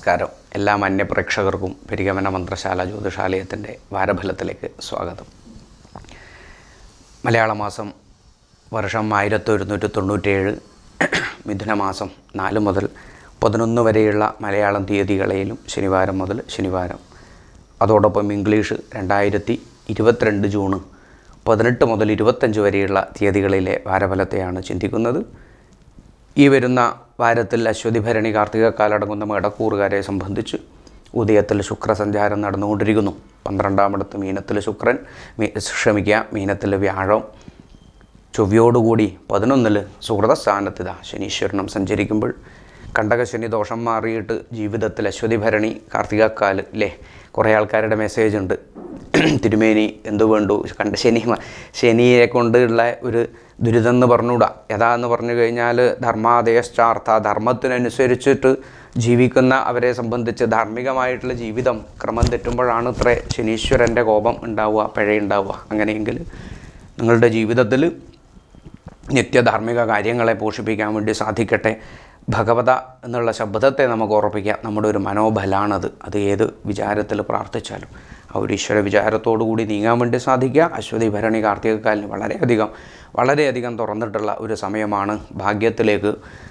നമസ്കാരം. എല്ലാ മാന്യപ്രേക്ഷകർക്കും പെരികമന മന്ത്രശാല ജ്യോതിഷാലയത്തിൻ്റെ വാരഫലത്തിലേക്ക് സ്വാഗതം. മലയാള മാസം വർഷം 1197 മിഥുനമാസം 4 മുതൽ 11 വരെയുള്ള മലയാളം തീയതികളെയും ശനിവാരം മുതൽ ശനിവാരം, അതോടൊപ്പം ഇംഗ്ലീഷ് 2022 ജൂൺ 18 മുതൽ 25 വരെയുള്ള തീയതികളിലെ വാരഫലത്തെയാണ് ചിന്തിക്കുന്നത്. ഈ വരുന്ന വാരത്തിൽ അശ്വതി ഭരണി കാർത്തിക കാലടങ്ങുന്ന മേടക്കൂറുകാരെ സംബന്ധിച്ച് ഉദയത്തിൽ ശുക്രസഞ്ചാരം നടന്നുകൊണ്ടിരിക്കുന്നു. 12-ാമിടത്ത് മീനത്തിൽ ശുക്രൻ, മീനത്തിൽ വ്യാഴം, ചൊവ്വയോടുകൂടി 11-ൽ സുഹൃതസ്ഥാനത്ത് ശനീശ്വരനും സഞ്ചരിക്കുമ്പോൾ കണ്ടകശനി ദോഷം മാറിയിട്ട് ജീവിതത്തിൽ അശ്വതി ഭരണി കാർത്തികക്കാലിലെ കുറേ ആൾക്കാരുടെ മെസ്സേജ് ഉണ്ട്. തിരുമേനി എന്തു വേണ്ടു, ശനിയെ കൊണ്ടുള്ള ഒരു ദുരിതം എന്ന് പറഞ്ഞുകൂടാ. യഥാന്ന് പറഞ്ഞു കഴിഞ്ഞാൽ ധർമാദേശാർത്ഥ, ധർമ്മത്തിനനുസരിച്ചിട്ട് ജീവിക്കുന്ന അവരെ സംബന്ധിച്ച് ധാർമ്മികമായിട്ടുള്ള ജീവിതം ക്രമം തെറ്റുമ്പോഴാണ് ഇത്ര ശനീശ്വരൻ്റെ കോപം ഉണ്ടാവുക, പിഴയുണ്ടാവുക. അങ്ങനെയെങ്കിൽ നിങ്ങളുടെ ജീവിതത്തിൽ നിത്യധാർമ്മിക കാര്യങ്ങളെ പോഷിപ്പിക്കാൻ വേണ്ടി സാധിക്കട്ടെ. ഭഗവത എന്നുള്ള ശബ്ദത്തെ നമുക്ക് ഉറപ്പിക്കാം. നമ്മുടെ ഒരു മനോബലാണത്. അത് ഏത് വിചാരത്തിൽ പ്രാർത്ഥിച്ചാലും ആ ഒരു ഈശ്വര വിചാരത്തോടു കൂടി നീങ്ങാൻ വേണ്ടി സാധിക്കുക. അശ്വതി ഭരണി കാർത്തികക്കാലിന് വളരെയധികം തുറന്നിട്ടുള്ള ഒരു സമയമാണ്. ഭാഗ്യത്തിലേക്ക്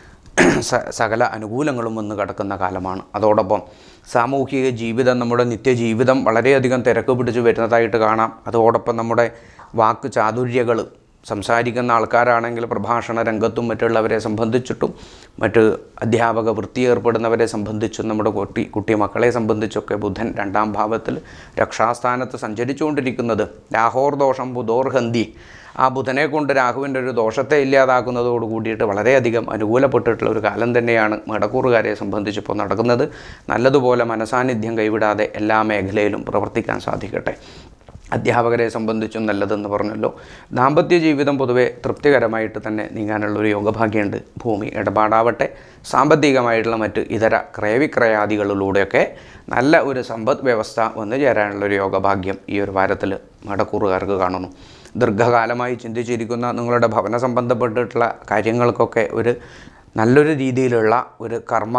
സകല അനുകൂലങ്ങളും വന്ന് കിടക്കുന്ന കാലമാണ്. അതോടൊപ്പം സാമൂഹിക ജീവിതം, നമ്മുടെ നിത്യജീവിതം വളരെയധികം തിരക്ക് പിടിച്ച് വരുന്നതായിട്ട് കാണാം. അതോടൊപ്പം നമ്മുടെ വാക്ക് ചാതുര്യങ്ങൾ, സംസാരിക്കുന്ന ആൾക്കാരാണെങ്കിൽ പ്രഭാഷണ രംഗത്തും മറ്റുള്ളവരെ സംബന്ധിച്ചിട്ടും മറ്റ് അധ്യാപക വൃത്തി ഏർപ്പെടുന്നവരെ സംബന്ധിച്ചും നമ്മുടെ കുട്ടി മക്കളെ സംബന്ധിച്ചൊക്കെ ബുധൻ 2-ാം ഭാവത്തിൽ രക്ഷാസ്ഥാനത്ത് സഞ്ചരിച്ചുകൊണ്ടിരിക്കുന്നത് രാഹോർ ദോഷം ബുധോർഹന്തി, ആ ബുധനെ കൊണ്ട് രാഹുവിൻ്റെ ഒരു ദോഷത്തെ ഇല്ലാതാക്കുന്നതോട് കൂടിയിട്ട് വളരെയധികം അനുകൂലപ്പെട്ടിട്ടുള്ള ഒരു കാലം തന്നെയാണ് മേടക്കൂറുകാരെ സംബന്ധിച്ചിപ്പോൾ നടക്കുന്നത്. നല്ലതുപോലെ മനസാന്നിധ്യം കൈവിടാതെ എല്ലാ മേഖലയിലും പ്രവർത്തിക്കാൻ സാധിക്കട്ടെ. അധ്യാപകരെ സംബന്ധിച്ചും നല്ലതെന്ന് പറഞ്ഞല്ലോ. ദാമ്പത്യ ജീവിതം പൊതുവെ തൃപ്തികരമായിട്ട് തന്നെ നീങ്ങാനുള്ളൊരു യോഗഭാഗ്യമുണ്ട്. ഭൂമി ഇടപാടാവട്ടെ, സാമ്പത്തികമായിട്ടുള്ള മറ്റ് ഇതര ക്രയവിക്രയാദികളിലൂടെയൊക്കെ നല്ല ഒരു സമ്പദ് വ്യവസ്ഥ വന്നു ചേരാനുള്ളൊരു യോഗഭാഗ്യം ഈ ഒരു വാരത്തിൽ മേടക്കൂറുകാർക്ക് കാണുന്നു. ദീർഘകാലമായി ചിന്തിച്ചിരിക്കുന്ന നിങ്ങളുടെ ഭവന സംബന്ധപ്പെട്ടിട്ടുള്ള കാര്യങ്ങൾക്കൊക്കെ ഒരു നല്ലൊരു രീതിയിലുള്ള ഒരു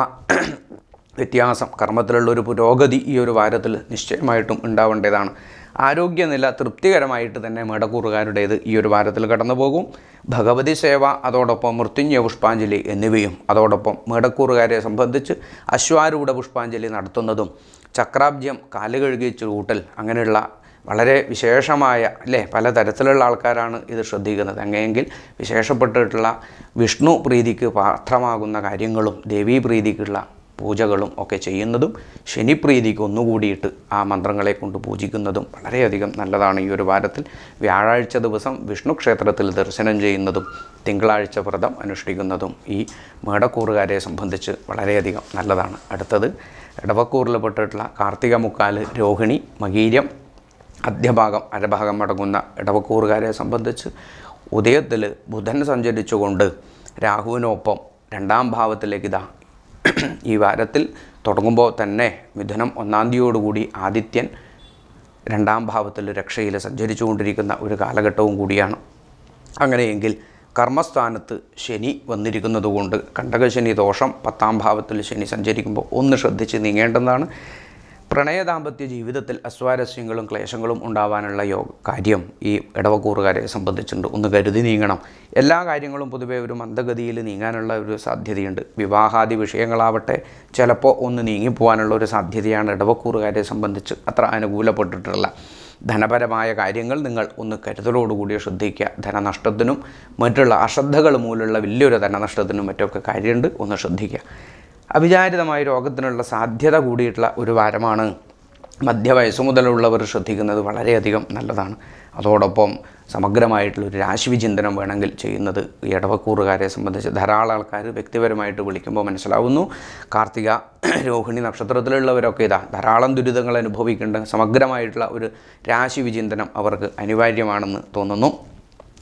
വ്യത്യാസം, കർമ്മത്തിലുള്ളൊരു പുരോഗതി ഈ ഒരു വാരത്തിൽ നിശ്ചയമായിട്ടും ഉണ്ടാവേണ്ടതാണ്. ആരോഗ്യനില തൃപ്തികരമായിട്ട് തന്നെ മേടക്കൂറുകാരുടേത് ഈ ഒരു വാരത്തിൽ കടന്നു പോകും. ഭഗവതി സേവ, അതോടൊപ്പം മൃത്യുഞ്ജയ പുഷ്പാഞ്ജലി എന്നിവയും, അതോടൊപ്പം മേടക്കൂറുകാരെ സംബന്ധിച്ച് അശ്വാരൂഢ പുഷ്പാഞ്ജലി നടത്തുന്നതും, ചക്രാബ്ജം കാലുകഴുകി ചൂട്ടൽ, അങ്ങനെയുള്ള വളരെ വിശേഷമായ പലതരത്തിലുള്ള ആൾക്കാരാണ് ഇത് ശ്രദ്ധിക്കുന്നത്. അങ്ങനെയെങ്കിൽ വിശേഷപ്പെട്ടിട്ടുള്ള വിഷ്ണു പ്രീതിക്ക് പാത്രമാകുന്ന കാര്യങ്ങളും ദേവീ പ്രീതിക്കുള്ള പൂജകളും ഒക്കെ ചെയ്യുന്നതും, ശനിപ്രീതിക്ക് ഒന്നുകൂടിയിട്ട് ആ മന്ത്രങ്ങളെ കൊണ്ട് പൂജിക്കുന്നതും വളരെയധികം നല്ലതാണ്. ഈ ഒരു വാരത്തിൽ വ്യാഴാഴ്ച ദിവസം വിഷ്ണു ക്ഷേത്രത്തിൽ ദർശനം ചെയ്യുന്നതും തിങ്കളാഴ്ച വ്രതം അനുഷ്ഠിക്കുന്നതും ഈ മേടക്കൂറുകാരെ സംബന്ധിച്ച് വളരെയധികം നല്ലതാണ്. അടുത്തത് ഇടവക്കൂറിൽപ്പെട്ടിട്ടുള്ള കാർത്തിക മുക്കാല്, രോഹിണി, മകീരം, അധ്യഭാഗം, അരഭാഗം അടങ്ങുന്ന ഇടവക്കൂറുകാരെ സംബന്ധിച്ച് ഉദയത്തിൽ ബുധൻ സഞ്ചരിച്ചുകൊണ്ട് രാഹുവിനൊപ്പം 2-ാം ഭാവത്തിലേക്ക് ഈ വാരത്തിൽ തുടങ്ങുമ്പോൾ തന്നെ മിഥുനം 1-ാം തീയതിയോടുകൂടി ആദിത്യൻ 2-ാം ഭാവത്തിൽ രക്ഷയിൽ സഞ്ചരിച്ചുകൊണ്ടിരിക്കുന്ന ഒരു കാലഘട്ടവും കൂടിയാണ്. അങ്ങനെയെങ്കിൽ കർമ്മസ്ഥാനത്ത് ശനി വന്നിരിക്കുന്നതുകൊണ്ട് കണ്ടകശനി ദോഷം 10-ാം ഭാവത്തിൽ ശനി സഞ്ചരിക്കുമ്പോൾ ഒന്ന് ശ്രദ്ധിച്ച് നീങ്ങേണ്ടതാണ്. പ്രണയ ദാമ്പത്യ ജീവിതത്തിൽ അസ്വാരസ്യങ്ങളും ക്ലേശങ്ങളും ഉണ്ടാവാനുള്ള കാര്യം ഈ ഇടവക്കൂറുകാരെ സംബന്ധിച്ചുണ്ട്. ഒന്ന് കരുതി നീങ്ങണം. എല്ലാ കാര്യങ്ങളും പൊതുവേ ഒരു മന്ദഗതിയിൽ നീങ്ങാനുള്ള ഒരു സാധ്യതയുണ്ട്. വിവാഹാദി വിഷയങ്ങളാവട്ടെ ചിലപ്പോൾ ഒന്ന് നീങ്ങിപ്പോകാനുള്ള ഒരു സാധ്യതയാണ് ഇടവക്കൂറുകാരെ സംബന്ധിച്ച് അത്ര അനുകൂലപ്പെട്ടിട്ടുള്ള. ധനപരമായ കാര്യങ്ങൾ നിങ്ങൾ ഒന്ന് കരുതലോടുകൂടി ശ്രദ്ധിക്കുക. ധനനഷ്ടത്തിനും മറ്റുള്ള അശ്രദ്ധകൾ മൂലമുള്ള വലിയൊരു ധനനഷ്ടത്തിനും മറ്റൊക്കെ കാര്യമുണ്ട്, ഒന്ന് ശ്രദ്ധിക്കുക. അവിചാരിതമായ രോഗത്തിനുള്ള സാധ്യത കൂടിയിട്ടുള്ള ഒരു വാരമാണ്. മധ്യവയസ്സു മുതലുള്ളവർ ശ്രദ്ധിക്കുന്നത് വളരെയധികം നല്ലതാണ്. അതോടൊപ്പം സമഗ്രമായിട്ടുള്ളൊരു രാശിവിചിന്തനം വേണമെങ്കിൽ ചെയ്യുന്നത് ഈ ഇടവക്കൂറുകാരെ സംബന്ധിച്ച് ധാരാളം ആൾക്കാർ വ്യക്തിപരമായിട്ട് വിളിക്കുമ്പോൾ മനസ്സിലാവുന്നു. കാർത്തിക, രോഹിണി നക്ഷത്രത്തിലുള്ളവരൊക്കെ ധാരാളം ദുരിതങ്ങൾ അനുഭവിക്കേണ്ട സമഗ്രമായിട്ടുള്ള ഒരു രാശിവിചിന്തനം അവർക്ക് അനിവാര്യമാണെന്ന് തോന്നുന്നു.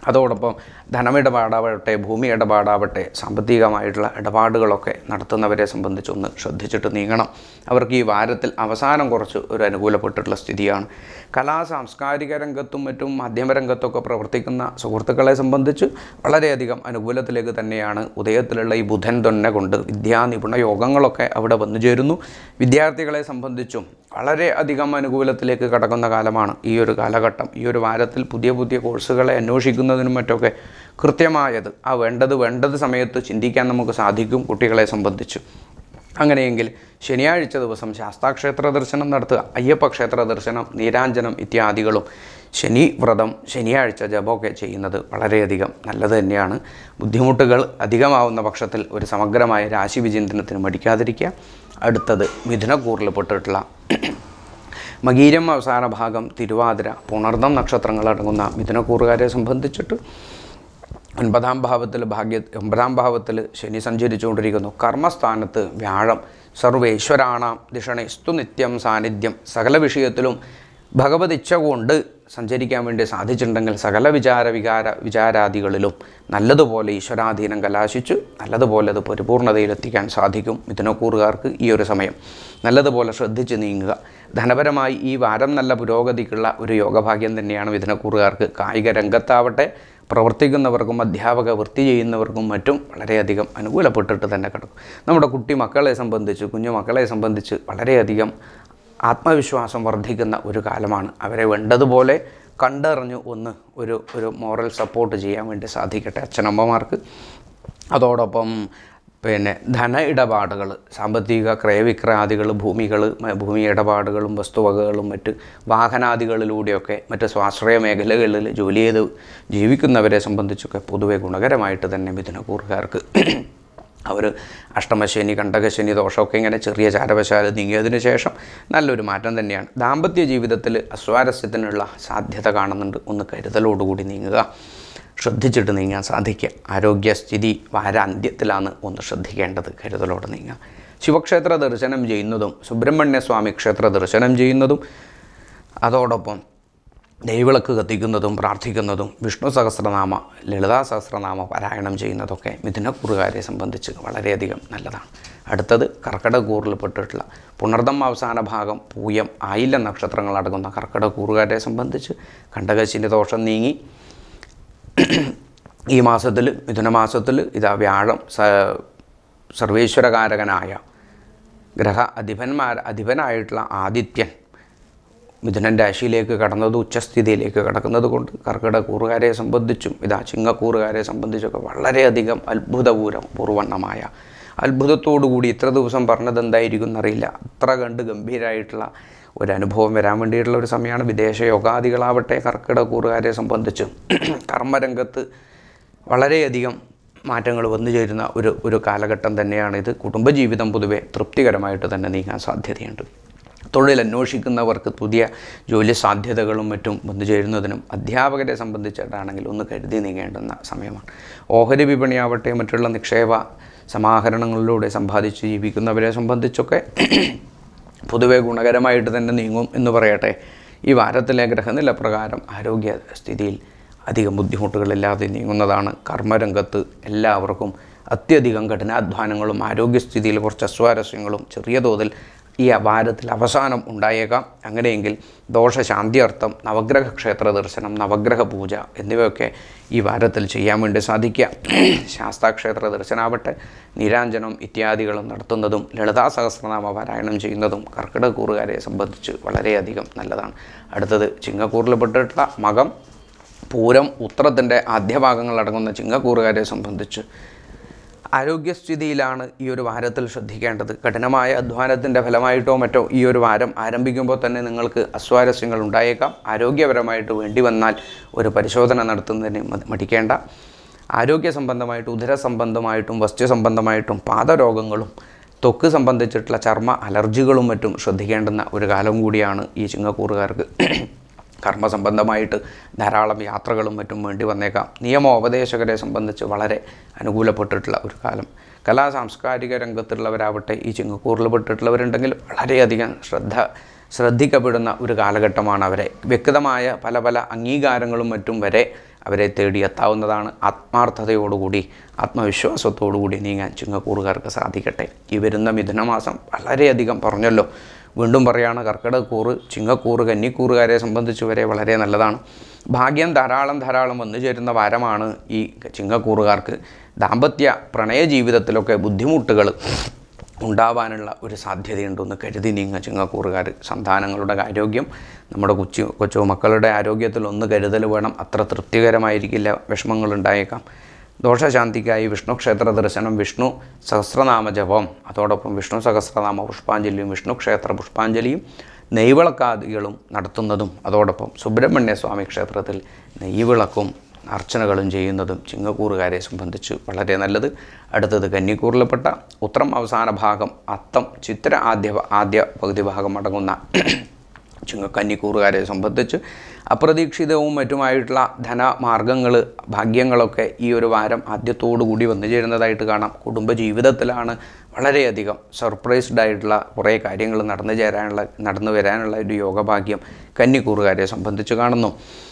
അതോടൊപ്പം ധനമിടപാടാവട്ടെ, ഭൂമി ഇടപാടാവട്ടെ, സാമ്പത്തികമായിട്ടുള്ള ഇടപാടുകളൊക്കെ നടത്തുന്നവരെ സംബന്ധിച്ചൊന്ന് ശ്രദ്ധിച്ചിട്ട് നീങ്ങണം. അവർക്ക് ഈ വാരത്തിൽ അവസാനം കുറച്ച് ഒരു അനുകൂലപ്പെട്ടിട്ടുള്ള സ്ഥിതിയാണ്. സാംസ്കാരിക രംഗത്തും മറ്റും മാധ്യമരംഗത്തൊക്കെ പ്രവർത്തിക്കുന്ന സുഹൃത്തുക്കളെ സംബന്ധിച്ച് വളരെയധികം അനുകൂലത്തിലേക്ക് തന്നെയാണ്. ഉദയത്തിലുള്ള ഈ ബുധൻ തന്നെ കൊണ്ട് വിദ്യാനിപുണ യോഗങ്ങളൊക്കെ അവിടെ വന്നു ചേരുന്നു. വിദ്യാർത്ഥികളെ സംബന്ധിച്ചും വളരെ അധികം അനുകൂലത്തിലേക്ക് കടക്കുന്ന കാലമാണ് ഈ ഒരു കാലഘട്ടം. ഈ ഒരു വാരത്തിൽ പുതിയ പുതിയ കോഴ്സുകളെ അന്വേഷിക്കുന്നതിനും മറ്റൊക്കെ കൃത്യമായത് വേണ്ടത് സമയത്ത് ചിന്തിക്കാൻ നമുക്ക് സാധിക്കും കുട്ടികളെ സംബന്ധിച്ച്. അങ്ങനെയെങ്കിൽ ശനിയാഴ്ച ദിവസം ശാസ്താക്ഷേത്ര ദർശനം നടത്തുക, അയ്യപ്പ ക്ഷേത്ര ദർശനം, നീരാഞ്ജനം ഇത്യാദികളും ശനി വ്രതം, ശനിയാഴ്ച ജപമൊക്കെ ചെയ്യുന്നത് വളരെയധികം നല്ലത് തന്നെയാണ്. ബുദ്ധിമുട്ടുകൾ അധികമാവുന്ന പക്ഷത്തിൽ ഒരു സമഗ്രമായ രാശി വിചിന്തനത്തിന് മടിക്കാതിരിക്കുക. അടുത്തത് മിഥുനക്കൂറിൽ പെട്ടിട്ടുള്ള മകീരം അവസാന ഭാഗം, തിരുവാതിര, പുണർദം നക്ഷത്രങ്ങളടങ്ങുന്ന മിഥുനക്കൂറുകാരെ സംബന്ധിച്ചിട്ട് 9ാം ഭാവത്തിൽ ശനി സഞ്ചരിച്ചുകൊണ്ടിരിക്കുന്നു. കർമ്മസ്ഥാനത്ത് വ്യാഴം. സർവേശ്വരാണാം ദിഷണേസ്തു നിത്യം സാന്നിധ്യം. സകല വിഷയത്തിലും ഭഗവത് ഇച്ഛ കൊണ്ട് സഞ്ചരിക്കാൻ വേണ്ടി സാധിച്ചിട്ടുണ്ടെങ്കിൽ സകല വിചാരാദികളിലും നല്ലതുപോലെ ഈശ്വരാധീനം കലാശിച്ച് നല്ലതുപോലെ അത് പരിപൂർണതയിലെത്തിക്കാൻ സാധിക്കും. മിഥുനക്കൂറുകാർക്ക് ഈ ഒരു സമയം നല്ലതുപോലെ ശ്രദ്ധിച്ച് നീങ്ങുക. ധനപരമായി ഈ വാരം നല്ല പുരോഗതിക്കുള്ള ഒരു യോഗഭാഗ്യം തന്നെയാണ് മിഥുനക്കൂറുകാർക്ക്. കായിക രംഗത്താവട്ടെ, പ്രവർത്തിക്കുന്നവർക്കും അധ്യാപക വൃത്തി ചെയ്യുന്നവർക്കും മറ്റും വളരെയധികം അനുകൂലപ്പെട്ടിട്ട് തന്നെ കിടക്കും. നമ്മുടെ കുഞ്ഞു മക്കളെ സംബന്ധിച്ച് വളരെയധികം ആത്മവിശ്വാസം വർദ്ധിക്കുന്ന ഒരു കാലമാണ്. അവരെ വേണ്ടതുപോലെ കണ്ടറിഞ്ഞ് ഒരു മോറൽ സപ്പോർട്ട് ചെയ്യാൻ വേണ്ടി സാധിക്കട്ടെ അച്ഛനമ്മമാർക്ക്. അതോടൊപ്പം ധന ഇടപാടുകൾ, സാമ്പത്തിക ക്രയവിക്രയാദികൾ, ഭൂമി ഇടപാടുകളും വസ്തുവകകളും മറ്റ് വാഹനാദികളിലൂടെയൊക്കെ മറ്റ് സ്വാശ്രയ മേഖലകളിൽ ജോലി ചെയ്ത് ജീവിക്കുന്നവരെ സംബന്ധിച്ചൊക്കെ പൊതുവെ ഗുണകരമായിട്ട് തന്നെ മിഥുനക്കൂറുകാർക്ക് അവർ അഷ്ടമശനി, കണ്ടകശനി ദോഷമൊക്കെ ഇങ്ങനെ ചെറിയ ചാരവശാൽ നീങ്ങിയതിന് ശേഷം നല്ലൊരു മാറ്റം തന്നെയാണ്. ദാമ്പത്യ ജീവിതത്തിൽ അസ്വാരസ്യത്തിനുള്ള സാധ്യത കാണുന്നുണ്ട്. ഒന്ന് കരുതലോടുകൂടി നീങ്ങുക, ശ്രദ്ധിച്ചിട്ട് നീങ്ങാൻ സാധിക്കുക. ആരോഗ്യസ്ഥിതി വാരാന്ത്യത്തിലാണ് ഒന്ന് ശ്രദ്ധിക്കേണ്ടത്. കരുതലോടെ നീങ്ങുക. ശിവക്ഷേത്ര ദർശനം ചെയ്യുന്നതും സുബ്രഹ്മണ്യസ്വാമി ക്ഷേത്ര ദർശനം ചെയ്യുന്നതും അതോടൊപ്പം നെയ്വിളക്ക് കത്തിക്കുന്നതും പ്രാർത്ഥിക്കുന്നതും വിഷ്ണു സഹസ്രനാമ, ലളിതാ സഹസ്രനാമ പാരായണം ചെയ്യുന്നതൊക്കെ മിഥുനക്കൂറുകാരെ സംബന്ധിച്ച് വളരെയധികം നല്ലതാണ്. അടുത്തത് കർക്കിടകൂറിൽപ്പെട്ടിട്ടുള്ള പുണർദം അവസാന ഭാഗം, പൂയം, ആയില്യം നക്ഷത്രങ്ങളടങ്ങുന്ന കർക്കിടകൂറുകാരെ സംബന്ധിച്ച് കണ്ടകശനി ദോഷം നീങ്ങി ഈ മാസത്തിൽ, മിഥുനമാസത്തിൽ വ്യാഴം സർവേശ്വരകാരകനായ അധിപനായിട്ടുള്ള ആദിത്യൻ മിഥുനൻ രാശിയിലേക്ക് കടന്നത്, ഉച്ചസ്ഥിതിയിലേക്ക് കടക്കുന്നത് കൊണ്ട് കർക്കിടകൂറുകാരെ സംബന്ധിച്ചും ചിങ്ങക്കൂറുകാരെ സംബന്ധിച്ചൊക്കെ വളരെയധികം അത്ഭുതപൂർവണ്ണമായ അത്ഭുതത്തോടുകൂടി ഇത്ര ദിവസം പറഞ്ഞത് എന്തായിരിക്കും എന്നറിയില്ല, അത്ര കണ്ട് ഗംഭീരമായിട്ടുള്ള ഒരനുഭവം വരാൻ വേണ്ടിയിട്ടുള്ള ഒരു സമയമാണ്. വിദേശ യോഗാദികളാവട്ടെ കർക്കിടകൂറുകാരെ സംബന്ധിച്ചും കർമ്മരംഗത്ത് വളരെയധികം മാറ്റങ്ങൾ വന്നു ചേരുന്ന ഒരു കാലഘട്ടം തന്നെയാണിത്. കുടുംബജീവിതം പൊതുവെ തൃപ്തികരമായിട്ട് തന്നെ നീങ്ങാൻ സാധ്യതയുണ്ട്. തൊഴിലന്വേഷിക്കുന്നവർക്ക് പുതിയ ജോലി സാധ്യതകളും മറ്റും വന്നു ചേരുന്നതിനും അധ്യാപകരെ സംബന്ധിച്ചിട്ടാണെങ്കിൽ ഒന്ന് കരുതി നീങ്ങേണ്ടുന്ന സമയമാണ്. ഓഹരി വിപണിയാവട്ടെ മറ്റുള്ള നിക്ഷേപ സമാഹരണങ്ങളിലൂടെ സമ്പാദിച്ച് ജീവിക്കുന്നവരെ സംബന്ധിച്ചൊക്കെ പൊതുവെ ഗുണകരമായിട്ട് തന്നെ നീങ്ങും എന്ന് പറയട്ടെ. ഈ വാരത്തിലെ ഗ്രഹനില പ്രകാരം ആരോഗ്യസ്ഥിതിയിൽ അധികം ബുദ്ധിമുട്ടുകളില്ലാതെ നീങ്ങുന്നതാണ്. കർമ്മരംഗത്ത് എല്ലാവർക്കും അത്യധികം കഠിനാധ്വാനങ്ങളും ആരോഗ്യസ്ഥിതിയിൽ കുറച്ച് അസ്വാരസ്യങ്ങളും ചെറിയ തോതിൽ ഈ വാരത്തിൽ അവസാനം ഉണ്ടായേക്കാം. അങ്ങനെയെങ്കിൽ ദോഷശാന്തിയർത്ഥം നവഗ്രഹ ക്ഷേത്ര ദർശനം, നവഗ്രഹ പൂജ എന്നിവയൊക്കെ ഈ വാരത്തിൽ ചെയ്യാൻ വേണ്ടി സാധിക്കുക. ശാസ്താക്ഷേത്ര ദർശനാവട്ടെ, നീരാഞ്ജനം ഇത്യാദികളും നടത്തുന്നതും ലളിതാ സഹസ്രനാമ പാരായണം ചെയ്യുന്നതും കർക്കിടകൂറുകാരെ സംബന്ധിച്ച് വളരെയധികം നല്ലതാണ്. അടുത്തത് ചിങ്ങക്കൂറിൽപ്പെട്ടിട്ടുള്ള മകം, പൂരം, ഉത്രത്തിൻ്റെ ആദ്യഭാഗങ്ങളടങ്ങുന്ന ചിങ്ങക്കൂറുകാരെ സംബന്ധിച്ച് ആരോഗ്യസ്ഥിതിയിലാണ് ഈ ഒരു വാരത്തിൽ ശ്രദ്ധിക്കേണ്ടത്. കഠിനമായ അധ്വാനത്തിൻ്റെ ഫലമായിട്ടോ മറ്റോ ഈ ഒരു വാരം ആരംഭിക്കുമ്പോൾ തന്നെ നിങ്ങൾക്ക് അസ്വാരസ്യങ്ങൾ ഉണ്ടായേക്കാം. ആരോഗ്യപരമായിട്ട് വേണ്ടി വന്നാൽ ഒരു പരിശോധന നടത്തുന്നതിന് മടിക്കേണ്ട. ആരോഗ്യ സംബന്ധമായിട്ടും ഉദര സംബന്ധമായിട്ടും വസ്തു സംബന്ധമായിട്ടും പാദരോഗങ്ങളും ത്വക്ക് സംബന്ധിച്ചിട്ടുള്ള ചർമ്മ അലർജികളും മറ്റും ശ്രദ്ധിക്കേണ്ടുന്ന ഒരു കാലം കൂടിയാണ് ഈ ചിങ്ങക്കൂറുകാർക്ക്. കർമ്മസംബന്ധമായിട്ട് ധാരാളം യാത്രകളും മറ്റും വേണ്ടി വന്നേക്കാം. നിയമോപദേശകരെ സംബന്ധിച്ച് വളരെ അനുകൂലപ്പെട്ടിട്ടുള്ള ഒരു കാലം. സാംസ്കാരിക രംഗത്തുള്ളവരാവട്ടെ ഈ ചിങ്ങക്കൂറിൽപ്പെട്ടിട്ടുള്ളവരുണ്ടെങ്കിൽ വളരെയധികം ശ്രദ്ധിക്കപ്പെടുന്ന ഒരു കാലഘട്ടമാണ് അവരെ. വ്യക്തമായ പല അംഗീകാരങ്ങളും മറ്റും വരെ അവരെ തേടി എത്താവുന്നതാണ്. ആത്മാർത്ഥതയോടുകൂടി ആത്മവിശ്വാസത്തോടുകൂടി നീങ്ങാൻ ചിങ്ങക്കൂറുകാർക്ക് സാധിക്കട്ടെ. ഈ വരുന്ന മിഥുനമാസം വളരെയധികം പറഞ്ഞല്ലോ, വീണ്ടും പറയുകയാണ്, കർക്കിടകക്കൂറ്, ചിങ്ങക്കൂറ്, കന്നിക്കൂറുകാരെ സംബന്ധിച്ച് വരെ വളരെ നല്ലതാണ്. ഭാഗ്യം ധാരാളം വന്നു ചേരുന്ന വാരമാണ് ഈ ചിങ്ങക്കൂറുകാർക്ക്. ദാമ്പത്യ പ്രണയ ജീവിതത്തിലൊക്കെ ബുദ്ധിമുട്ടുകൾ ഉണ്ടാവാനുള്ള ഒരു സാധ്യതയുണ്ടെന്ന് കരുതി നീങ്ങ ചിങ്ങക്കൂറുകാർ. സന്താനങ്ങളുടെ ആരോഗ്യം, നമ്മുടെ കൊച്ചു മക്കളുടെ ആരോഗ്യത്തിൽ ഒന്ന് കരുതൽ വേണം. അത്ര തൃപ്തികരമായിരിക്കില്ല, വിഷമങ്ങളുണ്ടായേക്കാം. ദോഷശാന്തിക്കായി വിഷ്ണു ക്ഷേത്ര ദർശനം, വിഷ്ണു സഹസ്രനാമ ജപം, അതോടൊപ്പം വിഷ്ണു സഹസ്രനാമ പുഷ്പാഞ്ജലിയും വിഷ്ണു ക്ഷേത്ര പുഷ്പാഞ്ജലിയും നെയ്വിളക്കാദികളും നടത്തുന്നതും, അതോടൊപ്പം സുബ്രഹ്മണ്യസ്വാമി ക്ഷേത്രത്തിൽ നെയ്വിളക്കും അർച്ചനകളും ചെയ്യുന്നതും ചിങ്ങക്കൂറുകാരെ സംബന്ധിച്ച് വളരെ നല്ലത്. അടുത്തത് കന്നിക്കൂറിൽപ്പെട്ട ഉത്രം അവസാന ഭാഗം, അത്തം, ചിത്ര ആദ്യ പകുതി ഭാഗം അടങ്ങുന്ന കന്നിക്കൂറുകാരെ സംബന്ധിച്ച് അപ്രതീക്ഷിതവും മറ്റുമായിട്ടുള്ള ധനമാർഗങ്ങൾ, ഭാഗ്യങ്ങളൊക്കെ ഈ ഒരു വാരം ആദ്യത്തോടു കൂടി വന്നു ചേരുന്നതായിട്ട് കാണാം. കുടുംബജീവിതത്തിലാണ് വളരെയധികം സർപ്രൈസ്ഡ് ആയിട്ടുള്ള കുറേ കാര്യങ്ങൾ നടന്നു വരാനുള്ള ഒരു യോഗഭാഗ്യം കന്നിക്കൂറുകാരെ സംബന്ധിച്ച് കാണുന്നു.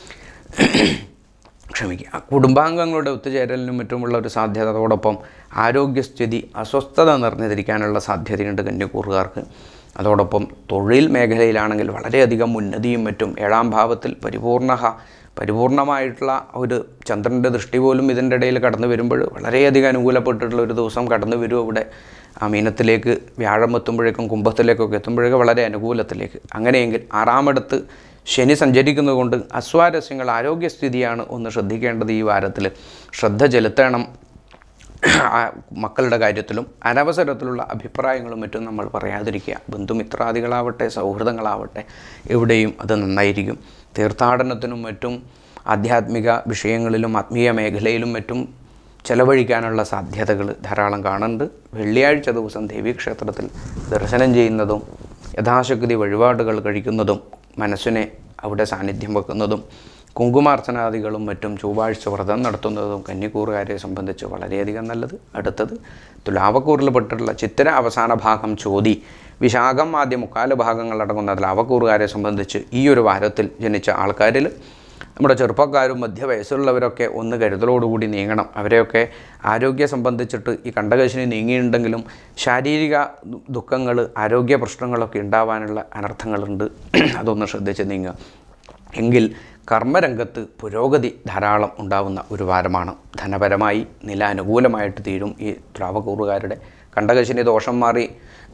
കുടുംബാംഗങ്ങളുടെ ഒത്തുചേരലിനും മറ്റുമുള്ള ഒരു സാധ്യത, അതോടൊപ്പം ആരോഗ്യസ്ഥിതി അസ്വസ്ഥത നിറഞ്ഞിരിക്കാനുള്ള സാധ്യതയുണ്ട് കന്നിക്കൂറുകാർക്ക്. അതോടൊപ്പം തൊഴിൽ മേഖലയിലാണെങ്കിൽ വളരെയധികം ഉന്നതിയും മറ്റും. 7ാം ഭാവത്തിൽ പരിപൂർണമായിട്ടുള്ള ഒരു ചന്ദ്രൻ്റെ ദൃഷ്ടി പോലും ഇതിൻ്റെ ഇടയിൽ കടന്നു വരുമ്പോൾ വളരെയധികം അനുകൂലപ്പെട്ടിട്ടുള്ള ഒരു ദിവസം കടന്നു വരും. അവിടെ ആ മീനത്തിലേക്ക് വ്യാഴം എത്തുമ്പോഴേക്കും കുംഭത്തിലേക്കൊക്കെ എത്തുമ്പോഴേക്കും വളരെ അനുകൂലത്തിലേക്ക്. അങ്ങനെയെങ്കിൽ 6ാമിടത്ത് ശനി സഞ്ചരിക്കുന്നതുകൊണ്ട് അസ്വാരസ്യങ്ങൾ, ആരോഗ്യസ്ഥിതിയാണ് ഒന്ന് ശ്രദ്ധിക്കേണ്ടത്. ഈ വാരത്തിൽ ശ്രദ്ധ ചെലുത്തണം. മക്കളുടെ കാര്യത്തിലും അനവസരത്തിലുള്ള അഭിപ്രായങ്ങളും മറ്റും നമ്മൾ പറയാതിരിക്കുക. ബന്ധുമിത്രാദികളാവട്ടെ, സൗഹൃദങ്ങളാവട്ടെ, എവിടെയും അത് നന്നായിരിക്കും. തീർത്ഥാടനത്തിനും മറ്റും ആധ്യാത്മിക വിഷയങ്ങളിലും ആത്മീയ മേഖലയിലും മറ്റും ചെലവഴിക്കാനുള്ള സാധ്യതകൾ ധാരാളം കാണുന്നുണ്ട്. വെള്ളിയാഴ്ച ദിവസം ദേവീക്ഷേത്രത്തിൽ ദർശനം ചെയ്യുന്നതും യഥാശക്തി വഴിപാടുകൾ കഴിക്കുന്നതും മനസ്സിനെ അവിടെ സാന്നിധ്യം വെക്കുന്നതും കുങ്കുമാർച്ചനാദികളും മറ്റും ചൊവ്വാഴ്ച വ്രതം നടത്തുന്നതും കന്നിക്കൂറുകാരെ സംബന്ധിച്ച് വളരെയധികം നല്ലത്. അടുത്തത് തുലാവക്കൂറിൽപ്പെട്ടിട്ടുള്ള ചിത്തിര അവസാന ഭാഗം, ചോതി, വിശാഖം ആദ്യ 3/4 ഭാഗങ്ങളടങ്ങുന്ന തുലാവക്കൂറുകാരെ സംബന്ധിച്ച് ഈ ഒരു വാരത്തിൽ ജനിച്ച ആൾക്കാരിൽ നമ്മുടെ ചെറുപ്പക്കാരും മധ്യവയസ്സുള്ളവരൊക്കെ ഒന്ന് കരുതലോടുകൂടി നീങ്ങണം. അവരെയൊക്കെ ആരോഗ്യം സംബന്ധിച്ചിട്ട് ഈ കണ്ടകശിനി നീങ്ങിയിട്ടുണ്ടെങ്കിലും ശാരീരിക ദുഃഖങ്ങൾ, ആരോഗ്യ പ്രശ്നങ്ങളൊക്കെ ഉണ്ടാവാനുള്ള അനർത്ഥങ്ങളുണ്ട്. അതൊന്ന് ശ്രദ്ധിച്ച് നീങ്ങുക. എങ്കിൽ കർമ്മരംഗത്ത് പുരോഗതി ധാരാളം ഉണ്ടാവുന്ന ഒരു വാരമാണ്. ധനപരമായി നില അനുകൂലമായിട്ട് തീരും. ഈ തുലാവക്കൂറുകാരുടെ കണ്ടകശിനി ദോഷം മാറി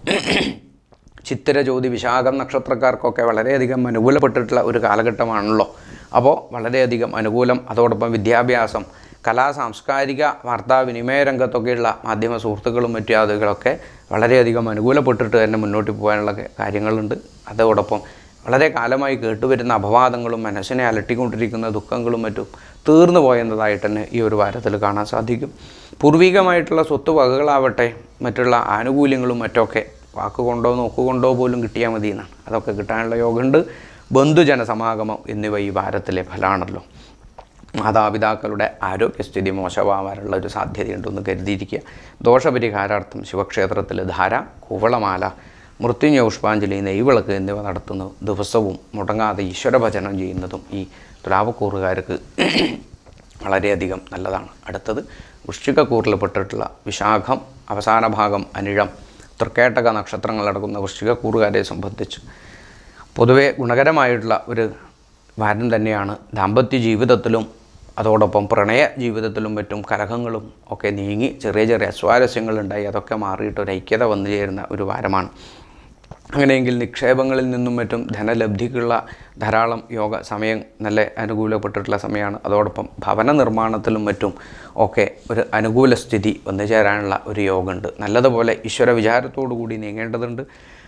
ചിത്തിര, ജ്യോതി, വിശാഖം നക്ഷത്രക്കാർക്കൊക്കെ വളരെയധികം അനുകൂലപ്പെട്ടിട്ടുള്ള ഒരു കാലഘട്ടമാണല്ലോ. അപ്പോൾ വളരെയധികം അനുകൂലം. അതോടൊപ്പം വിദ്യാഭ്യാസം, കലാ, സാംസ്കാരിക, വാർത്താവിനിമയ രംഗത്തൊക്കെയുള്ള മാധ്യമ സുഹൃത്തുക്കളും മറ്റാദികളൊക്കെ വളരെയധികം അനുകൂലപ്പെട്ടിട്ട് തന്നെ മുന്നോട്ട് പോകാനുള്ള കാര്യങ്ങളുണ്ട്. അതോടൊപ്പം വളരെ കാലമായി കേട്ടുവരുന്ന അപവാദങ്ങളും മനസ്സിനെ അലട്ടിക്കൊണ്ടിരിക്കുന്ന ദുഃഖങ്ങളും മറ്റും തീർന്നു പോയെന്നതായിട്ട് തന്നെ ഈ ഒരു വാരത്തിൽ കാണാൻ സാധിക്കും. പൂർവികമായിട്ടുള്ള സ്വത്ത് വകകളാവട്ടെ, മറ്റുള്ള ആനുകൂല്യങ്ങളും മറ്റൊക്കെ വാക്കുകൊണ്ടോ നോക്കുകൊണ്ടോ പോലും കിട്ടിയാൽ മതി എന്നാണ്. അതൊക്കെ കിട്ടാനുള്ള യോഗമുണ്ട്. ബന്ധുജന സമാഗമം എന്നിവ ഈ വാരത്തിലെ ഫലമാണല്ലോ. മാതാപിതാക്കളുടെ ആരോഗ്യസ്ഥിതി മോശമാവാനുള്ള ഒരു സാധ്യതയുണ്ടെന്ന് കരുതിയിരിക്കുക. ദോഷപരിഹാരാർത്ഥം ശിവക്ഷേത്രത്തിൽ ധാര, കൂവളമാല, മൃത്യുഞ്ജയ പുഷ്പാഞ്ജലി, നെയ്വിളക്ക് എന്നിവ നടത്തുന്ന ദിവസവും മുടങ്ങാതെ ഈശ്വരഭജനം ചെയ്യുന്നതും ഈ തുലാവക്കൂറുകാർക്ക് വളരെയധികം നല്ലതാണ്. അടുത്തത് വൃശ്ചികക്കൂറിൽപ്പെട്ടിട്ടുള്ള വിശാഖം അവസാന ഭാഗം, അനിഴം, തൃക്കേട്ടക നക്ഷത്രങ്ങളടങ്ങുന്ന വൃശ്ചികക്കൂറുകാരെ സംബന്ധിച്ച് പൊതുവെ ഗുണകരമായിട്ടുള്ള ഒരു വാരം തന്നെയാണ്. ദാമ്പത്യ ജീവിതത്തിലും അതോടൊപ്പം പ്രണയ ജീവിതത്തിലും മറ്റും കലഹങ്ങളും ഒക്കെ നീങ്ങി ചെറിയ ചെറിയ അസ്വാരസ്യങ്ങളുണ്ടായി അതൊക്കെ മാറിയിട്ട് ഒരു ഐക്യത വന്നു ചേരുന്ന ഒരു വാരമാണ്. അങ്ങനെയെങ്കിൽ നിക്ഷേപങ്ങളിൽ നിന്നും മറ്റും ധനലബ്ധിക്കുള്ള ധാരാളം യോഗ സമയം നല്ല അനുകൂലപ്പെട്ടിട്ടുള്ള സമയമാണ്. അതോടൊപ്പം ഭവന നിർമ്മാണത്തിലും മറ്റും ഒക്കെ ഒരു അനുകൂല സ്ഥിതി വന്നു ചേരാനുള്ള ഒരു യോഗമുണ്ട്. നല്ലതുപോലെ ഈശ്വര വിചാരത്തോടു കൂടി നീങ്ങേണ്ടതുണ്ട്.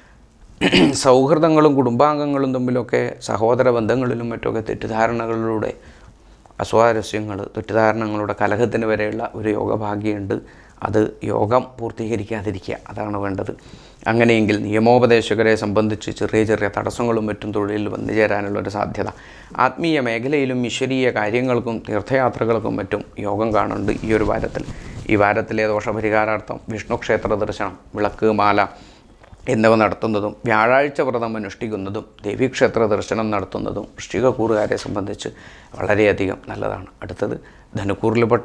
സൗഹൃദങ്ങളും കുടുംബാംഗങ്ങളും തമ്മിലൊക്കെ സഹോദര ബന്ധങ്ങളിലും മറ്റൊക്കെ തെറ്റിദ്ധാരണകളിലൂടെ അസ്വാരസ്യങ്ങൾ, തെറ്റിദ്ധാരണങ്ങളുടെ കലഹത്തിന് വരെയുള്ള ഒരു യോഗഭാഗ്യമുണ്ട്. അത് യോഗം പൂർത്തീകരിക്കാതിരിക്കുക, അതാണ് വേണ്ടത്. അങ്ങനെയെങ്കിൽ നിയമോപദേശകരെ സംബന്ധിച്ച് ചെറിയ ചെറിയ തടസ്സങ്ങളും മറ്റും തൊഴിലിൽ വന്നു ചേരാനുള്ളൊരു സാധ്യത. ആത്മീയ മേഖലയിലും ഈശ്വരീയ കാര്യങ്ങൾക്കും തീർത്ഥയാത്രകൾക്കും മറ്റും യോഗം കാണുന്നുണ്ട് ഈ ഒരു വാരത്തിൽ. ഈ വാരത്തിലെ ദോഷപരിഹാരാർത്ഥം വിഷ്ണു ക്ഷേത്ര ദർശനം, വിളക്ക്, മാല, എന്നിവ നടത്തുന്നതും വ്യാഴാഴ്ച വ്രതം അനുഷ്ഠിക്കുന്നതും ദേവീക്ഷേത്ര ദർശനം നടത്തുന്നതും വൃശ്ചികക്കൂറുകാരെ സംബന്ധിച്ച് വളരെയധികം നല്ലതാണ്. അടുത്തത് ധനുക്കൂറിൽപ്പെട്ട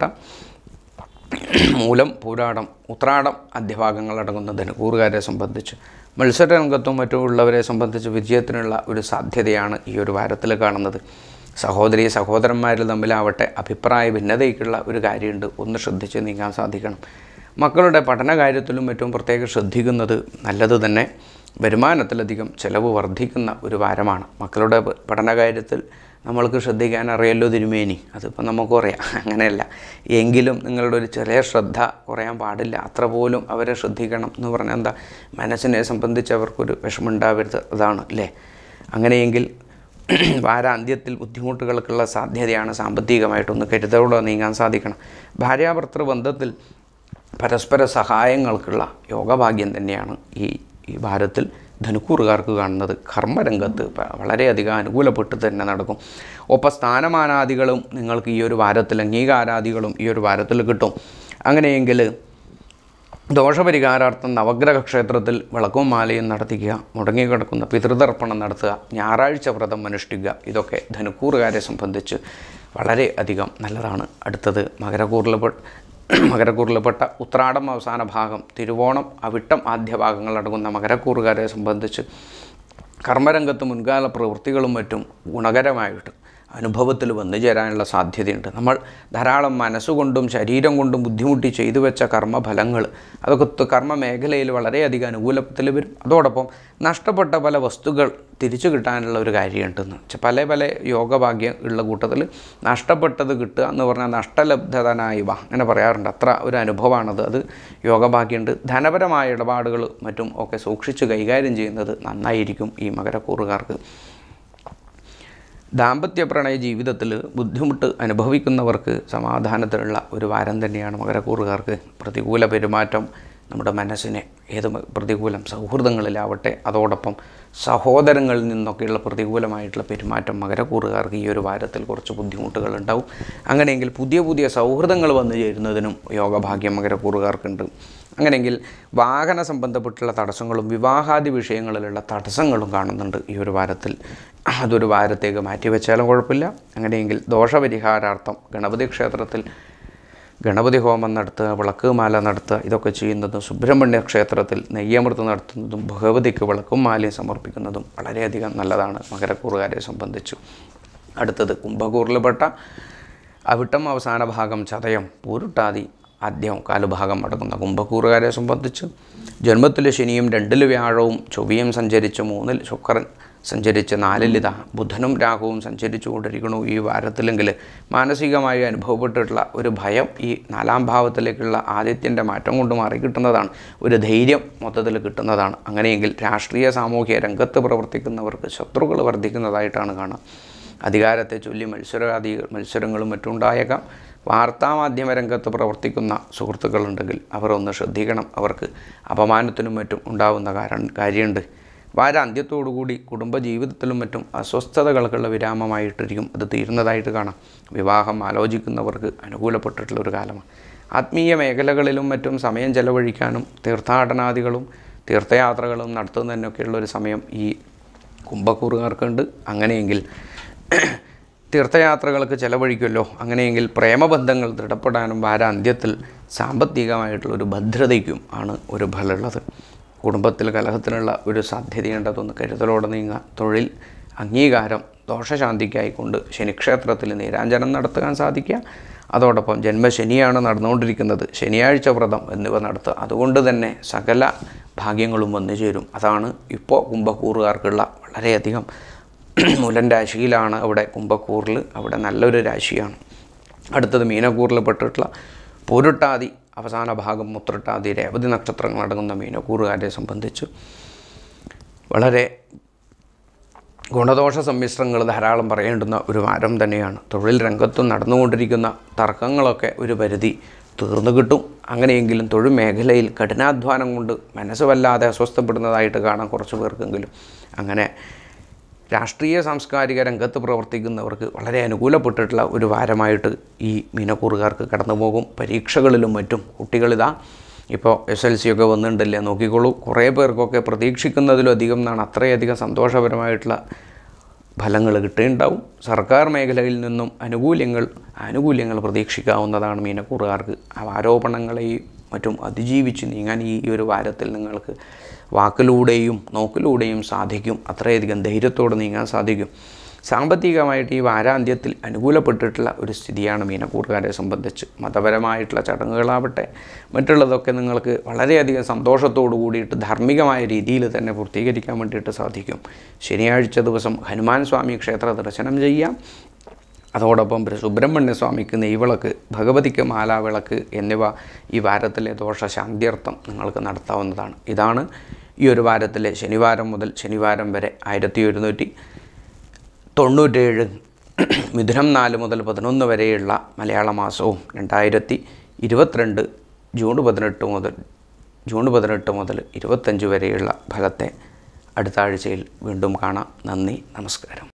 മൂലം, പൂരാടം, ഉത്രാടം അധ്യഭാഗങ്ങളടങ്ങുന്ന ധനുക്കൂറുകാരെ സംബന്ധിച്ച് മത്സരരംഗത്തും മറ്റുമുള്ളവരെ സംബന്ധിച്ച് വിജയത്തിനുള്ള ഒരു സാധ്യതയാണ് ഈ ഒരു വാരത്തിൽ കാണുന്നത്. സഹോദരി സഹോദരന്മാരിൽ തമ്മിലാവട്ടെ അഭിപ്രായ ഭിന്നതയ്ക്കുള്ള ഒരു കാര്യമുണ്ട്. ഒന്ന് ശ്രദ്ധിച്ച് നീങ്ങാൻ സാധിക്കണം. മക്കളുടെ പഠന കാര്യത്തിലും മറ്റും പ്രത്യേകം ശ്രദ്ധിക്കുന്നത് നല്ലത് തന്നെ. വരുമാനത്തിലധികം ചിലവ് വർദ്ധിക്കുന്ന ഒരു വാരമാണ്. മക്കളുടെ പഠനകാര്യത്തിൽ നമ്മൾക്ക് ശ്രദ്ധിക്കാൻ അറിയല്ലോ തിരുമേനി, അതിപ്പോൾ നമുക്കും അറിയാം. അങ്ങനെയല്ല, എങ്കിലും നിങ്ങളുടെ ഒരു ചെറിയ ശ്രദ്ധ കുറയാൻ പാടില്ല. അത്ര പോലും അവരെ ശ്രദ്ധിക്കണം എന്ന് പറഞ്ഞാൽ എന്താ, മനസ്സിനെ സംബന്ധിച്ച് അവർക്കൊരു വിഷമമുണ്ടാവരുത്, അതാണ് അല്ലേ. അങ്ങനെയെങ്കിൽ വാരാന്ത്യത്തിൽ ബുദ്ധിമുട്ടുകൾക്കുള്ള സാധ്യതയാണ്. സാമ്പത്തികമായിട്ടൊന്ന് കരുതലോടെ നീങ്ങാൻ സാധിക്കണം. ഭാര്യാഭർത്തൃ ബന്ധത്തിൽ പരസ്പര സഹായങ്ങൾക്കുള്ള യോഗഭാഗ്യം തന്നെയാണ് ഈ വാരത്തിൽ ധനുക്കൂറുകാർക്ക് കാണുന്നത്. കർമ്മരംഗത്ത് വളരെയധികം അനുകൂലപ്പെട്ട് തന്നെ നടക്കും. ഒപ്പം സ്ഥാനമാനാദികളും നിങ്ങൾക്ക് ഈ ഒരു വാരത്തിൽ, അംഗീകാരാദികളും ഈ ഒരു വാരത്തിൽ കിട്ടും. അങ്ങനെയെങ്കിൽ ദോഷപരിഹാരാർത്ഥം നവഗ്രഹ ക്ഷേത്രത്തിൽ വിളക്കും മാലയും നടത്തിക്കുക, മുടങ്ങിക്കിടക്കുന്ന പിതൃതർപ്പണം നടത്തുക, ഞായറാഴ്ച വ്രതം അനുഷ്ഠിക്കുക. ഇതൊക്കെ ധനുക്കൂറുകാരെ സംബന്ധിച്ച് വളരെ അധികം നല്ലതാണ്. അടുത്തത് മകരക്കൂറിൽപ്പെട്ട ഉത്രാടം അവസാന ഭാഗം, തിരുവോണം, അവിട്ടം ആദ്യ ഭാഗങ്ങളടങ്ങുന്ന മകരക്കൂറുകാരെ സംബന്ധിച്ച് കർമ്മരംഗത്ത് മുൻകാല പ്രവൃത്തികളും മറ്റും ഗുണകരമായിട്ട് അനുഭവത്തിൽ വന്നു ചേരാനുള്ള സാധ്യതയുണ്ട്. നമ്മൾ ധാരാളം മനസ്സുകൊണ്ടും ശരീരം കൊണ്ടും ബുദ്ധിമുട്ടി ചെയ്തു വെച്ച കർമ്മഫലങ്ങൾ അതൊക്കെ കർമ്മ മേഖലയിൽ വളരെയധികം അനുകൂലത്തിൽ വരും. അതോടൊപ്പം നഷ്ടപ്പെട്ട പല വസ്തുക്കൾ തിരിച്ചു കിട്ടാനുള്ള ഒരു കാര്യമുണ്ടെന്ന് വെച്ചാൽ പല യോഗഭാഗ്യം ഉള്ള കൂട്ടത്തിൽ നഷ്ടപ്പെട്ടത് കിട്ടുക എന്ന് പറഞ്ഞാൽ നഷ്ടലബ്ധതനായിവ അങ്ങനെ പറയാറുണ്ട്. അത്ര ഒരു അനുഭവമാണത്. അത് യോഗഭാഗ്യമുണ്ട്. ധനപരമായ ഇടപാടുകൾ മറ്റും ഒക്കെ സൂക്ഷിച്ച് കൈകാര്യം ചെയ്യുന്നത് നന്നായിരിക്കും ഈ മകരക്കൂറുകാർക്ക്. ദാമ്പത്യ പ്രണയ ജീവിതത്തിൽ ബുദ്ധിമുട്ട് അനുഭവിക്കുന്നവർക്ക് സമാധാനത്തിലുള്ള ഒരു വാരം തന്നെയാണ് മകരക്കൂറുകാർക്ക്. പ്രതികൂല പെരുമാറ്റം നമ്മുടെ മനസ്സിനെ ഏത് പ്രതികൂലം സൗഹൃദങ്ങളിലാവട്ടെ, അതോടൊപ്പം സഹോദരങ്ങളിൽ നിന്നൊക്കെയുള്ള പ്രതികൂലമായിട്ടുള്ള പെരുമാറ്റം മകരക്കൂറുകാർക്ക് ഈ ഒരു വാരത്തിൽ കുറച്ച് ബുദ്ധിമുട്ടുകളുണ്ടാവും. അങ്ങനെയെങ്കിൽ പുതിയ സൗഹൃദങ്ങൾ വന്നു ചേരുന്നതിനും യോഗഭാഗ്യം മകരക്കൂറുകാർക്കുണ്ട്. അങ്ങനെയെങ്കിൽ വാഹന സംബന്ധപ്പെട്ടുള്ള തടസ്സങ്ങളും വിവാഹാദി വിഷയങ്ങളിലുള്ള തടസ്സങ്ങളും കാണുന്നുണ്ട് ഈ ഒരു വാരത്തിൽ. അതൊരു വാരത്തേക്ക് മാറ്റിവെച്ചാലും കുഴപ്പമില്ല. അങ്ങനെയെങ്കിൽ ദോഷപരിഹാരാർത്ഥം ഗണപതി ക്ഷേത്രത്തിൽ ഗണപതി ഹോമം നടത്തുക, വിളക്ക് മാല നടത്തുക, ഇതൊക്കെ ചെയ്യുന്നതും സുബ്രഹ്മണ്യ ക്ഷേത്രത്തിൽ നെയ്യമൃത് നടത്തുന്നതും ഭഗവതിക്ക് വിളക്കും മാലയും സമർപ്പിക്കുന്നതും വളരെയധികം നല്ലതാണ് മകരക്കൂറുകാരെ സംബന്ധിച്ചു. അടുത്തത് കുംഭക്കൂറിൽപ്പെട്ട അവിട്ടം അവസാന ഭാഗം, ചതയം, പൂരുട്ടാതി ആദ്യം കാലുഭാഗം അടങ്ങുന്ന കുംഭക്കൂറുകാരെ സംബന്ധിച്ച് ജന്മത്തിൽ ശനിയും 2 വ്യാഴവും ചൊവ്വയും സഞ്ചരിച്ച് 3 ശുക്രൻ സഞ്ചരിച്ച് 4 ബുധനും രാഹുവും സഞ്ചരിച്ചു കൊണ്ടിരിക്കണു ഈ വാരത്തിലെങ്കിൽ മാനസികമായി അനുഭവപ്പെട്ടിട്ടുള്ള ഒരു ഭയം ഈ 4ാം ഭാവത്തിലേക്കുള്ള ആദിത്യൻ്റെ മാറ്റം കൊണ്ട് മാറിക്കിട്ടുന്നതാണ്. ഒരു ധൈര്യം മൊത്തത്തിൽ കിട്ടുന്നതാണ്. അങ്ങനെയെങ്കിൽ രാഷ്ട്രീയ സാമൂഹിക രംഗത്ത് പ്രവർത്തിക്കുന്നവർക്ക് ശത്രുക്കൾ വർദ്ധിക്കുന്നതായിട്ടാണ് കാണുക. അധികാരത്തെ ചൊല്ലി മത്സരങ്ങളും മറ്റുണ്ടായേക്കാം. വാർത്താമാധ്യമ രംഗത്ത് പ്രവർത്തിക്കുന്ന സുഹൃത്തുക്കളുണ്ടെങ്കിൽ അവർ ഒന്ന് ശ്രദ്ധിക്കണം. അവർക്ക് അപമാനത്തിനും മറ്റും ഉണ്ടാകുന്ന കാര്യമുണ്ട്. വാരാന്ത്യത്തോടുകൂടി കുടുംബജീവിതത്തിലും മറ്റും അസ്വസ്ഥതകൾക്കുള്ള വിരാമമായിട്ടിരിക്കും അത് തീരുന്നതായിട്ട് കാണാം. വിവാഹം ആലോചിക്കുന്നവർക്ക് അനുകൂലപ്പെട്ടിട്ടുള്ളൊരു കാലമാണ്. ആത്മീയ മേഖലകളിലും മറ്റും സമയം ചെലവഴിക്കാനും തീർത്ഥാടനാദികളും തീർത്ഥയാത്രകളും നടത്തുന്നതിനൊക്കെയുള്ളൊരു സമയം ഈ കുംഭക്കൂറുകാർക്കുണ്ട്. അങ്ങനെയെങ്കിൽ തീർത്ഥയാത്രകൾക്ക് ചെലവഴിക്കുമല്ലോ. അങ്ങനെയെങ്കിൽ പ്രേമബന്ധങ്ങൾ ദൃഢപ്പെടാനും വാരാന്ത്യത്തിൽ സാമ്പത്തികമായിട്ടുള്ളൊരു ഭദ്രതയ്ക്കും ആണ് ഒരു ഫലമുള്ളത്. കുടുംബത്തിൽ കലഹത്തിനുള്ള ഒരു സാധ്യതയുണ്ടതൊന്ന് കരുതലോടെ നീങ്ങുക. തൊഴിൽ അംഗീകാരം ദോഷശാന്തിക്കായിക്കൊണ്ട് ശനിക്ഷേത്രത്തിൽ നീരാഞ്ജനം നടത്താൻ സാധിക്കുക. അതോടൊപ്പം ജന്മശനിയാണ് നടന്നുകൊണ്ടിരിക്കുന്നത്, ശനിയാഴ്ച വ്രതം എന്നിവ നടത്തുക. അതുകൊണ്ട് തന്നെ സകല ഭാഗ്യങ്ങളും വന്നു ചേരും. അതാണ് ഇപ്പോൾ കുംഭക്കൂറുകാർക്കുള്ള വളരെയധികം മൂലൻ രാശിയിലാണ് അവിടെ കുംഭക്കൂറിൽ, അവിടെ നല്ലൊരു രാശിയാണ്. അടുത്തത് മീനക്കൂറിൽ പെട്ടിട്ടുള്ള പൂരുട്ടാതി അവസാന ഭാഗം, മുത്രട്ടാതി, രേവതി നക്ഷത്രങ്ങളടങ്ങുന്ന മീനക്കൂറുകാരെ സംബന്ധിച്ച് വളരെ ഗുണദോഷ സമ്മിശ്രങ്ങൾ ധാരാളം പറയേണ്ടുന്ന ഒരു വാരം തന്നെയാണ്. തൊഴിൽ രംഗത്തും നടന്നുകൊണ്ടിരിക്കുന്ന തർക്കങ്ങളൊക്കെ ഒരു പരിധി തീർന്നു കിട്ടും. അങ്ങനെയെങ്കിലും തൊഴിൽ മേഖലയിൽ കഠിനാധ്വാനം കൊണ്ട് മനസ്സ് വല്ലാതെ അസ്വസ്ഥപ്പെടുന്നതായിട്ട് കാണാം കുറച്ച് പേർക്കെങ്കിലും. അങ്ങനെ രാഷ്ട്രീയ സാംസ്കാരിക രംഗത്ത് പ്രവർത്തിക്കുന്നവർക്ക് വളരെ അനുകൂലപ്പെട്ടിട്ടുള്ള ഒരു വാരമായിട്ട് ഈ മീനക്കൂറുകാർക്ക് കടന്നു പോകും. പരീക്ഷകളിലും മറ്റും കുട്ടികളിതാ ഇപ്പോൾ SLC ഒക്കെ വന്നിട്ടുണ്ടല്ലേ, നോക്കിക്കോളൂ. കുറേ പേർക്കൊക്കെ പ്രതീക്ഷിക്കുന്നതിലും അധികം എന്നാണ്, അത്രയധികം സന്തോഷപരമായിട്ടുള്ള ഫലങ്ങൾ കിട്ടുന്നുണ്ടാവും. സർക്കാർ മേഖലയിൽ നിന്നും ആനുകൂല്യങ്ങൾ പ്രതീക്ഷിക്കാവുന്നതാണ് മീനക്കൂറുകാർക്ക്. ആരോപണങ്ങളെയും മറ്റും അതിജീവിച്ച് നീങ്ങാൻ ഈ ഒരു വാരത്തിൽ നിങ്ങൾക്ക് വാക്കിലൂടെയും നോക്കിലൂടെയും സാധിക്കും. അത്രയധികം ധൈര്യത്തോടെ നീങ്ങാൻ സാധിക്കും. സാമ്പത്തികമായിട്ട് ഈ വാരാന്ത്യത്തിൽ അനുകൂലപ്പെട്ടിട്ടുള്ള ഒരു സ്ഥിതിയാണ് മീനക്കൂറുകാരെ സംബന്ധിച്ച്. മതപരമായിട്ടുള്ള ചടങ്ങുകളാവട്ടെ മറ്റുള്ളതൊക്കെ നിങ്ങൾക്ക് വളരെയധികം സന്തോഷത്തോടു കൂടിയിട്ട് ധാർമ്മികമായ രീതിയിൽ തന്നെ പൂർത്തീകരിക്കാൻ വേണ്ടിയിട്ട് സാധിക്കും. ശനിയാഴ്ച ദിവസം ഹനുമാൻ സ്വാമി ക്ഷേത്ര ദർശനം ചെയ്യാം. അതോടൊപ്പം സുബ്രഹ്മണ്യ സ്വാമിക്ക് നെയ്വിളക്ക്, ഭഗവതിക്ക് മാലാവിളക്ക് എന്നിവ ഈ വാരത്തിലെ ദോഷശാന്ത്യർത്ഥം നിങ്ങൾക്ക് നടത്താവുന്നതാണ്. ഇതാണ് ഈ ഒരു വാരത്തിലെ ശനിവാരം മുതൽ ശനിവാരം വരെ 1197 മിഥുനം 4 മുതൽ 11 വരെയുള്ള മലയാള മാസവും 2022 ജൂൺ 18 മുതൽ 25 വരെയുള്ള ഫലത്തെ അടുത്ത ആഴ്ചയിൽ വീണ്ടും കാണാം. നന്ദി, നമസ്കാരം.